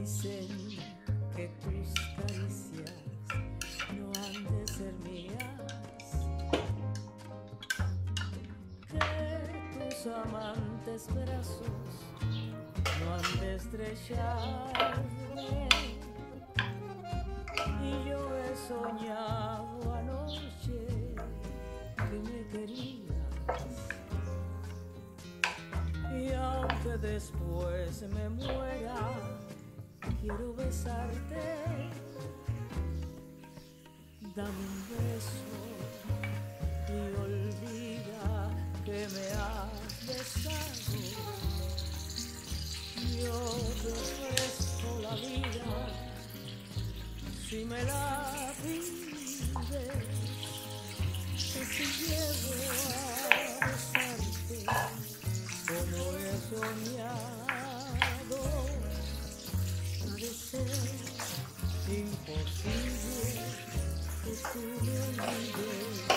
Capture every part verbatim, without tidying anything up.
Dicen que tus caricias no han de ser mías, que tus amantes brazos no han de estrecharme. Y yo he soñado anoche que me querías, y aunque después me muera, quiero besarte. Dame un beso y olvida que me has besado. Yo te ofrezco la vida si me la pides, que si llego a besarte como he soñado, ha de ser imposible que tú me olvides.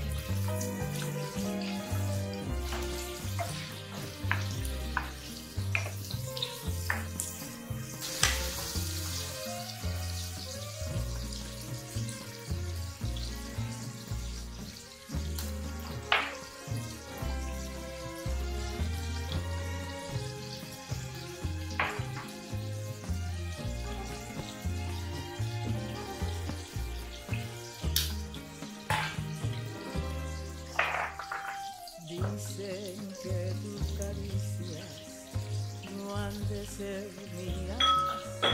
Dicen que tus caricias no han de ser mías,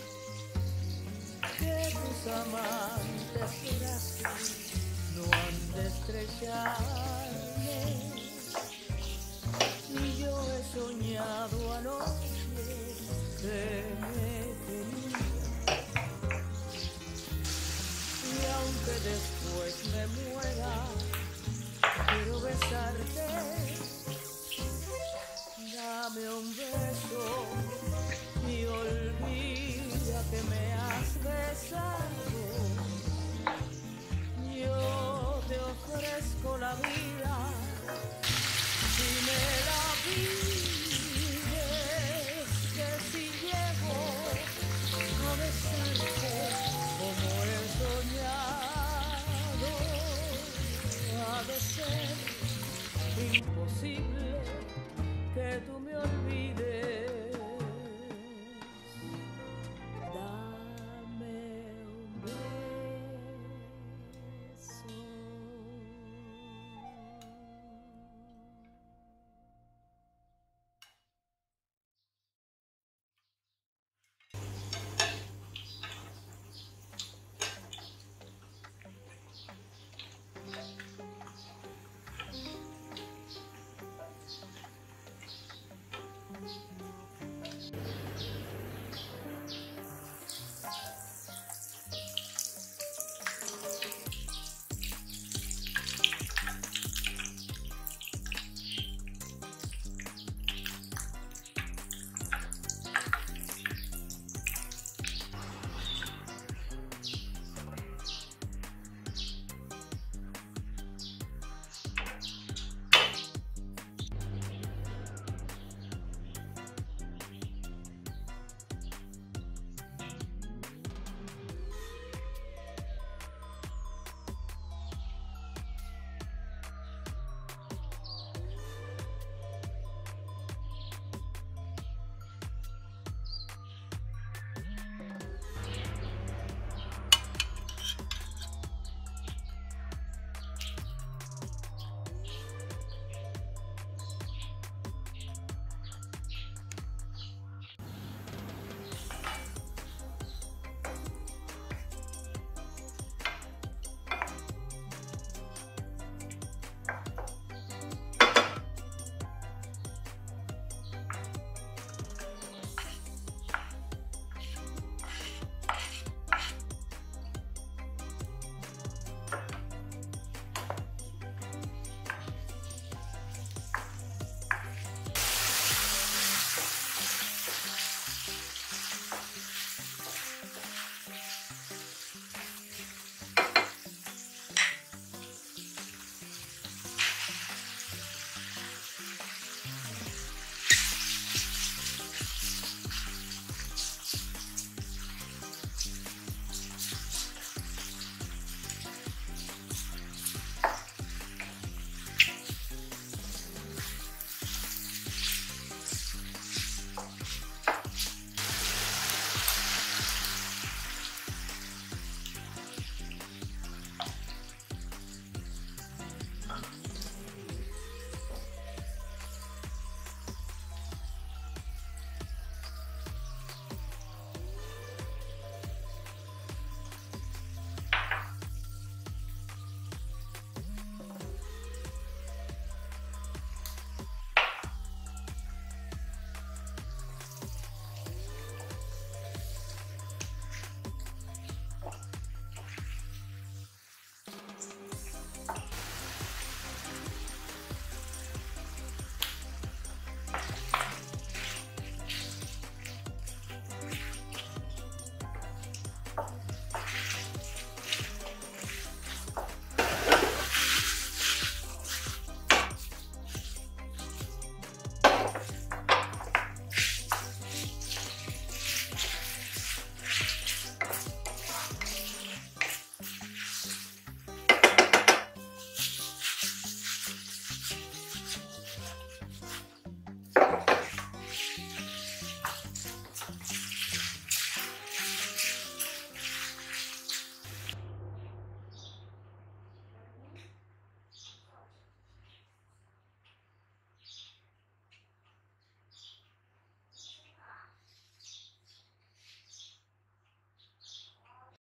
que tus amantes brazos no han de estrecharme. Y yo he soñado anoche que me querías, y aunque después me muera, quiero besarte.